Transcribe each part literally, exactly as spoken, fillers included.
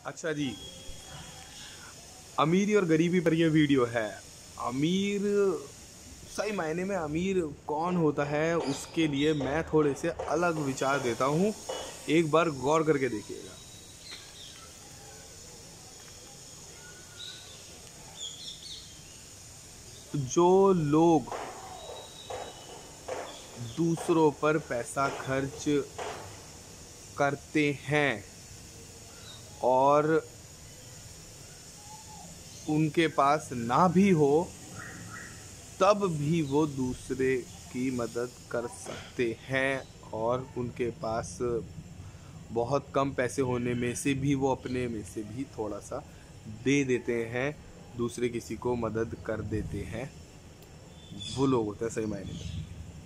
अच्छा जी, अमीरी और गरीबी पर यह वीडियो है। अमीर, सही मायने में अमीर कौन होता है उसके लिए मैं थोड़े से अलग विचार देता हूँ, एक बार गौर करके देखिएगा। जो लोग दूसरों पर पैसा खर्च करते हैं और उनके पास ना भी हो तब भी वो दूसरे की मदद कर सकते हैं, और उनके पास बहुत कम पैसे होने में से भी वो अपने में से भी थोड़ा सा दे देते हैं, दूसरे किसी को मदद कर देते हैं, वो लोग होते हैं सही मायने में।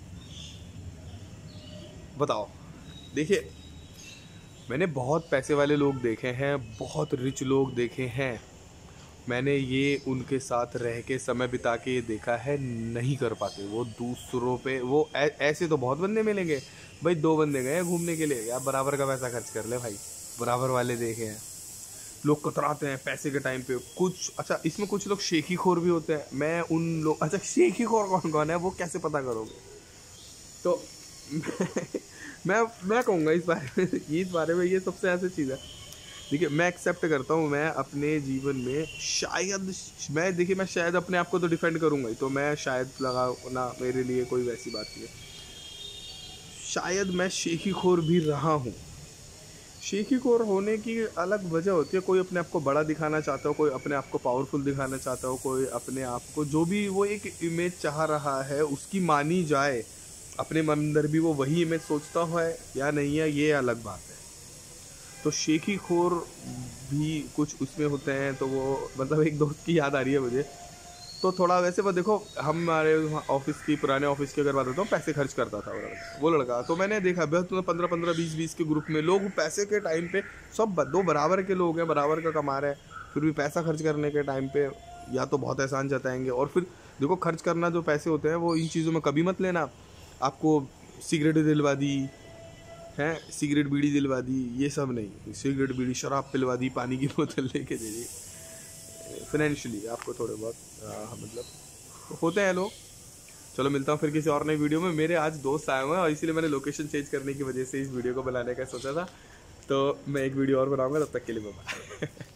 बताओ, देखिए मैंने बहुत पैसे वाले लोग देखे हैं, बहुत रिच लोग देखे हैं, मैंने ये उनके साथ रह के समय बिता के ये देखा है, नहीं कर पाते वो दूसरों पे। वो ऐ, ऐसे तो बहुत बंदे मिलेंगे भाई, दो बंदे गए घूमने के लिए, यार बराबर का पैसा खर्च कर ले भाई, बराबर वाले देखे हैं। लोग कतराते हैं पैसे के टाइम पे कुछ। अच्छा, इसमें कुछ लोग शेखी खोर भी होते हैं, मैं उन लोग, अच्छा शेखी खोर कौन कौन है वो कैसे पता करोगे? तो मैं मैं कहूँगा इस बारे में, इस बारे में ये सबसे ऐसी चीज़ है। देखिए मैं एक्सेप्ट करता हूँ, मैं अपने जीवन में शायद, मैं देखिए मैं शायद अपने आप को तो डिफेंड करूँगा ही, तो मैं शायद लगा ना, मेरे लिए कोई वैसी बात नहीं है, शायद मैं शेखी खोर भी रहा हूँ। शेखी खोर होने की अलग वजह होती है, कोई अपने आप को बड़ा दिखाना चाहता हो, कोई अपने आप को पावरफुल दिखाना चाहता हो, कोई अपने आप को जो भी वो एक इमेज चाह रहा है उसकी मानी जाए, अपने मन अंदर भी वो वही इमेज सोचता है या नहीं है, ये अलग बात है। तो शेखी खोर भी कुछ उसमें होते हैं, तो वो मतलब एक दोस्त की याद आ रही है मुझे, तो थोड़ा वैसे वो देखो, हमारे ऑफिस की, पुराने ऑफिस की अगर बात होता हूँ, पैसे खर्च करता था वो लड़का, वो लड़का तो मैंने देखा बेहद पंद्रह पंद्रह बीस बीस के ग्रुप में लोग पैसे के टाइम पे सब दो बराबर के लोग हैं, बराबर का कमा रहे हैं, फिर भी पैसा खर्च करने के टाइम पे या तो बहुत एहसान जताएंगे, और फिर देखो खर्च करना जो पैसे होते हैं वो इन चीज़ों में कभी मत लेना, आपको सिगरेट दिलवा दी हैं, सिगरेट बीड़ी दिलवा दी, ये सब नहीं, सिगरेट बीड़ी शराब पिलवा दी, पानी की बोतल लेके दे दी, फाइनेंशियली आपको थोड़े बहुत आ, मतलब होते हैं लोग। चलो मिलता हूँ फिर किसी और नई वीडियो में। मेरे आज दोस्त आए हुए हैं और इसीलिए मैंने लोकेशन चेंज करने की वजह से इस वीडियो को बनाने का सोचा था, तो मैं एक वीडियो और बनाऊंगा, तब तक के लिए बाय।